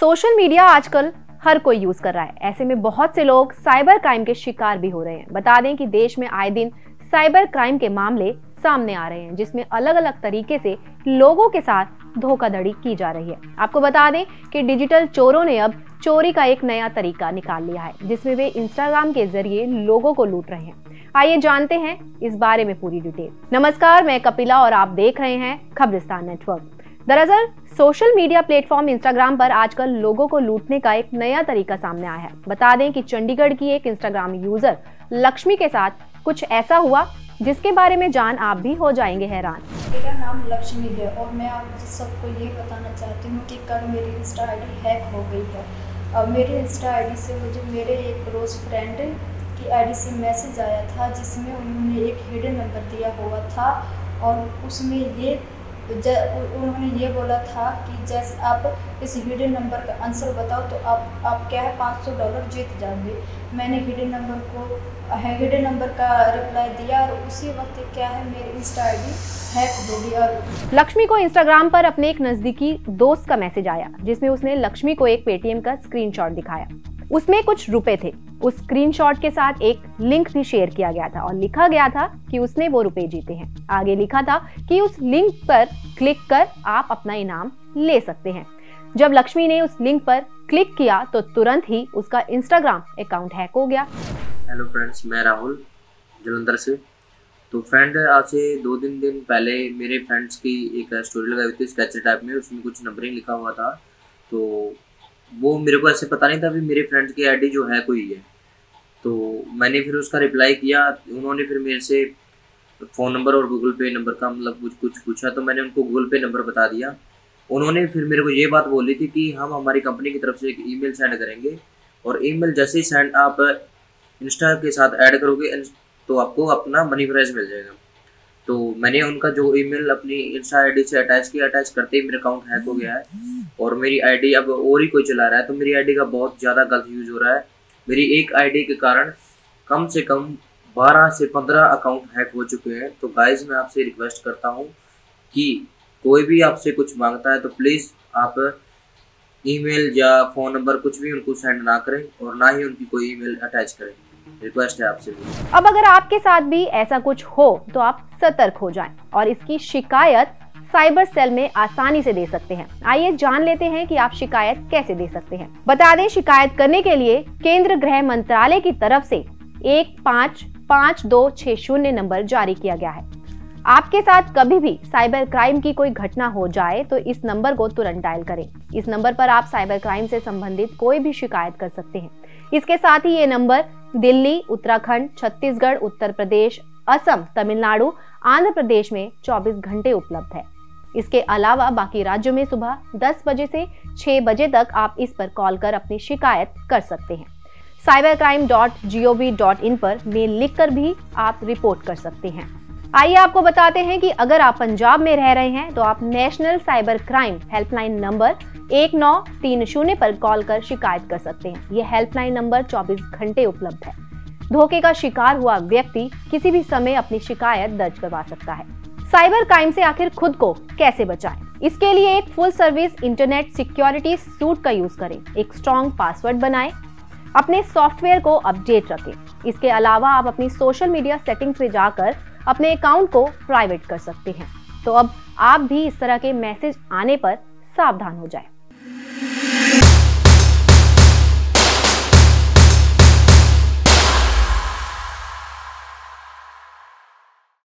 Social media आजकल हर कोई use कर रहा है। ऐसे में बहुत से लोग साइबर क्राइम के शिकार भी हो रहे हैं। बता दें कि देश में आए दिन साइबर क्राइम के मामले सामने आ रहे हैं, जिसमें अलग अलग तरीके से लोगों के साथ धोखाधड़ी की जा रही है। आपको बता दें कि डिजिटल चोरों ने अब चोरी का एक नया तरीका निकाल लिया है, जिसमें वे इंस्टाग्राम के जरिए लोगों को लूट रहे हैं। आइए जानते हैं इस बारे में पूरी डिटेल। नमस्कार, मैं कपिला और आप देख रहे हैं खबरिस्तान नेटवर्क। दरअसल सोशल मीडिया प्लेटफॉर्म इंस्टाग्राम पर आजकल लोगों को लूटने का एक नया तरीका सामने आया है। बता दें कि चंडीगढ़ की एक इंस्टाग्राम यूजर लक्ष्मी के साथ कुछ ऐसा हुआ जिसके बारे में जान आप भी हो जाएंगे हैरान। मेरा नाम लक्ष्मी है और मैं आप सबको ये बताना चाहती हूँ कि कल मेरी इंस्टा आईडी हैक हो गई है। अब मेरे इंस्टा आईडी से मुझे मेरे एक क्लोज फ्रेंड की आईडी से मैसेज आया था, जिसमें उन्होंने एक हिडन नंबर दिया हुआ था और उसमें उन्होंने ये बोला था कि जैसे आप इस हिडन नंबर का आंसर बताओ तो आप क्या है $500 जीत जाओगे। मैंने हिडन नंबर का रिप्लाई दिया और उसी वक्त क्या है मेरी इंस्टा आईडी हैक हो गई। और लक्ष्मी को इंस्टाग्राम पर अपने एक नजदीकी दोस्त का मैसेज आया, जिसमें उसने लक्ष्मी को एक पेटीएम का स्क्रीनशॉट दिखाया। उसमें कुछ रुपए थे। उस स्क्रीनशॉट के साथ एक लिंक भी शेयर किया गया था और लिखा गया था कि उसने वो रुपए जीते हैं। आगे लिखा था कि उस लिंक पर क्लिक कर आप अपना इनाम ले सकते हैं। जब लक्ष्मी ने उस लिंक पर क्लिक किया तो तुरंत ही उसका इंस्टाग्राम अकाउंट हैक हो गया। हेलो फ्रेंड्स, मैं राहुल जलंधर से। तो फ्रेंड, आज से 2-3 दिन पहले मेरे फ्रेंड्स की एक स्टोरी लगाई हुई थी स्केच टाइप में, उसमें कुछ नंबरिंग लिखा हुआ था। तो वो मेरे को ऐसे पता नहीं था भी मेरे फ्रेंड्स की आईडी जो है कोई है। तो मैंने फिर उसका रिप्लाई किया। उन्होंने फिर मेरे से फ़ोन नंबर और गूगल पे नंबर का मतलब कुछ पूछा, तो मैंने उनको गूगल पे नंबर बता दिया। उन्होंने फिर मेरे को ये बात बोली थी कि हम हमारी कंपनी की तरफ से एक ईमेल सेंड करेंगे और ईमेल जैसे ही सेंड आप इंस्टा के साथ ऐड करोगे तो आपको अपना मनी प्राइज मिल जाएगा। तो मैंने उनका जो ईमेल अपनी इंस्टा आईडी से अटैच किया। अटैच करते ही मेरा अकाउंट हैक हो गया है और मेरी आईडी अब और ही कोई चला रहा है। तो मेरी आईडी का बहुत ज़्यादा गलत यूज़ हो रहा है। मेरी एक आईडी के कारण कम से कम 12 से 15 अकाउंट हैक हो चुके हैं। तो गाइज, मैं आपसे रिक्वेस्ट करता हूँ कि कोई भी आपसे कुछ मांगता है तो प्लीज़ आप ईमेल या फ़ोन नंबर कुछ भी उनको सेंड ना करें और ना ही उनकी कोई ईमेल अटैच करें। रिक्वेस्ट है आपसे। अब अगर आपके साथ भी ऐसा कुछ हो तो आप सतर्क हो जाएं और इसकी शिकायत साइबर सेल में आसानी से दे सकते हैं। आइए जान लेते हैं कि आप शिकायत कैसे दे सकते हैं। बता दें, शिकायत करने के लिए केंद्र गृह मंत्रालय की तरफ से 155260 नंबर जारी किया गया है। आपके साथ कभी भी साइबर क्राइम की कोई घटना हो जाए तो इस नंबर को तुरंत डायल करें। इस नंबर पर आप साइबर क्राइम से संबंधित कोई भी शिकायत कर सकते हैं। इसके साथ ही ये नंबर दिल्ली, उत्तराखंड, छत्तीसगढ़, उत्तर प्रदेश, असम, तमिलनाडु, आंध्र प्रदेश में 24 घंटे उपलब्ध है। इसके अलावा बाकी राज्यों में सुबह 10 बजे से 6 बजे तक आप इस पर कॉल कर अपनी शिकायत कर सकते हैं। cybercrime.gov.in पर मेल लिखकर भी आप रिपोर्ट कर सकते हैं। आइए आपको बताते हैं कि अगर आप पंजाब में रह रहे हैं तो आप national cyber crime helpline number 1930 पर कॉल कर शिकायत कर सकते हैं। यह हेल्पलाइन नंबर 24 घंटे उपलब्ध है। धोखे का शिकार हुआ व्यक्ति किसी भी समय अपनी शिकायत दर्ज करवा सकता है। साइबर क्राइम से आखिर खुद को कैसे बचाएं? इसके लिए एक full service internet security suite का यूज करें। एक स्ट्रॉन्ग पासवर्ड बनाएं। अपने सॉफ्टवेयर को अपडेट रखें। इसके अलावा आप अपनी सोशल मीडिया सेटिंग्स में जाकर अपने अकाउंट को प्राइवेट कर सकते हैं। तो अब आप भी इस तरह के मैसेज आने पर सावधान हो जाएं।